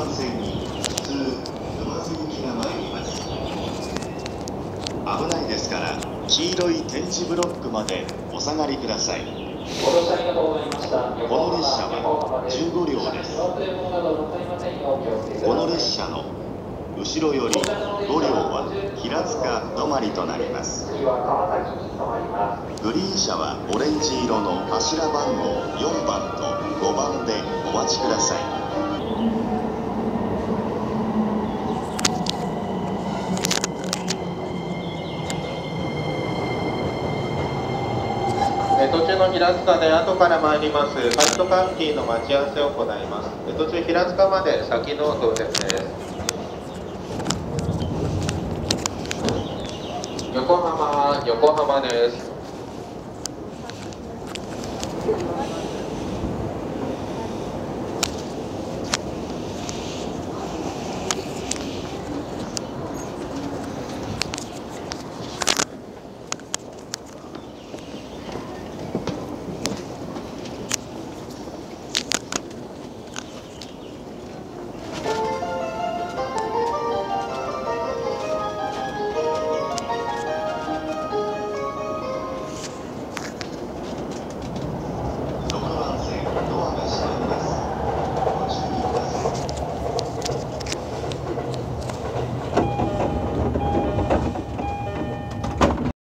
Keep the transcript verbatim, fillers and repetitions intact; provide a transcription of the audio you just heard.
線に普通沼津行きが参ります。危ないですから黄色い点字ブロックまでお下がりください。 ご乗車ありがとうございました。 この列車はじゅうごりょうです。この列車の後ろよりごりょうは平塚止まりとなります。グリーン車はオレンジ色の柱番号よんばんとごばんでお待ちください。 途中の平塚で後から参りますカットカンティの待ち合わせを行います。途中平塚まで先の到着です。横浜横浜です。